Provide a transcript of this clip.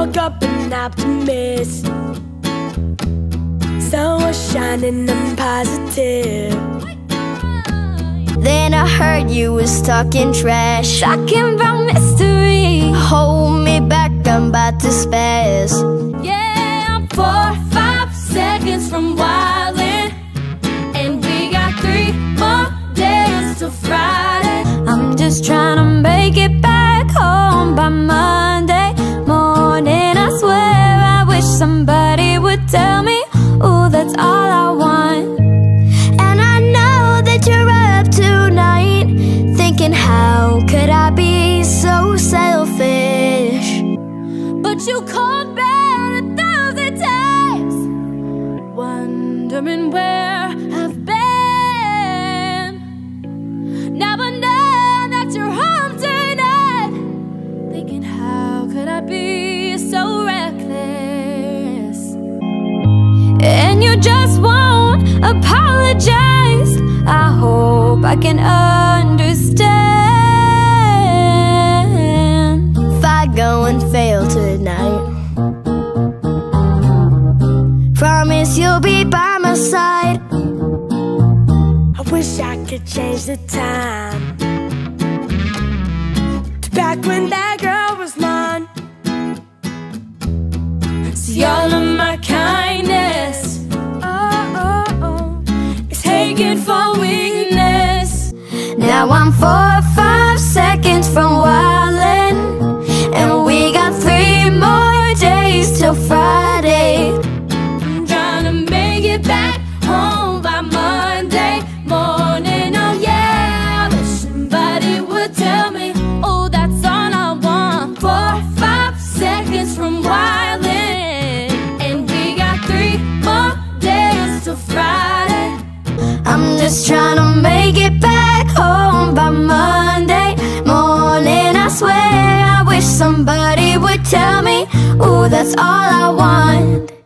woke up an optimist. Sun was shining, I'm positive. Then I heard you was talking trash, talking about mystery. Hold me back, I'm about to spaz. Yeah, I'm 4 or 5 seconds from wildin', and we got 3 more days till Friday. I'm just trying to make it back home by Monday morning. I swear I wish somebody would tell me, ooh, that's all I want. And I know that you're up tonight, thinking how could I be so selfish? But you called back 1,000 times, wondering where I've been. Now I know that you're home tonight, thinking how could I be so reckless? And you just won't apologize. I hope I can understand. If I go and fail tonight, promise you'll be by my side. I wish I could change the time to back when that girl was mine. See, all of my kindness is taken for weakness. Now I'm 4 or 5 seconds from wildin', and we got 3 more days till Friday. I'm trying to make it back home by Monday morning. Oh yeah, I wish somebody would tell me, oh, that's all I want. 4 or 5 seconds from wildin', and we got 3 more days till Friday. I'm just trying to make it back home by Monday morning. I swear I wish somebody would tell me, ooh, that's all I want.